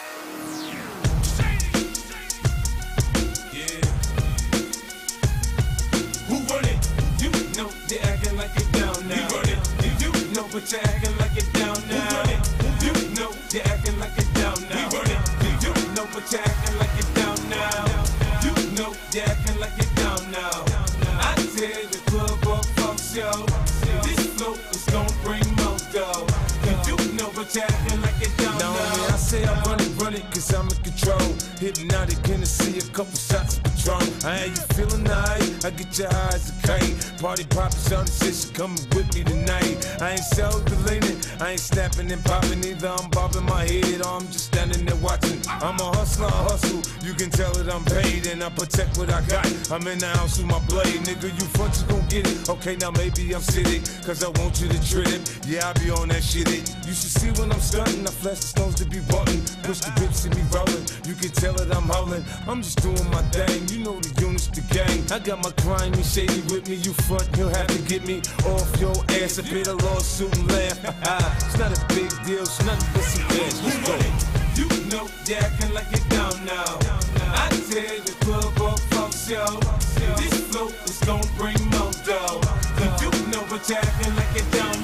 Yeah. Who run it? You know they acting like it down now. We run it. You know but you acting like it down now. Who run it? You know they acting like it down now. We run it. You know but you acting like it down now. You know they acting like it down now. I tell the club up from show. This flow is gon' bring more dough. You know but you acting like it down now. I say I run it, cause I'm in control. Hypnotic Hennessy, a couple shots of Patron. I ain't you feeling nice, I get your eyes a kite. Party poppin', shawty said she coming with me tonight. I ain't self-deleting, I ain't snapping and popping either. I'm bobbing my head or I'm just standing there watching. I'm a hustler, I hustle, you can tell that I'm paid. And I protect what I got, I'm in the house with my blade. Nigga, you front, you gon' get it. Okay, now maybe I'm sitting, cause I want you to trip. Yeah, I be on that shit. You should see when I'm stunting, I flash the stones to be button. Push the whip, see me rolling, you can tell that I'm howling. I'm just doing my thing, you know the units, the gang. I got my crime and shady with me, you front, you'll have to get me off your ass. I paid a lawsuit and laugh. It's not a big deal, it's nothing but some cash. Let's go. You know they acting like it down now. I tell the club up from show. This flow is gon' bring more dough. You know but you acting like it down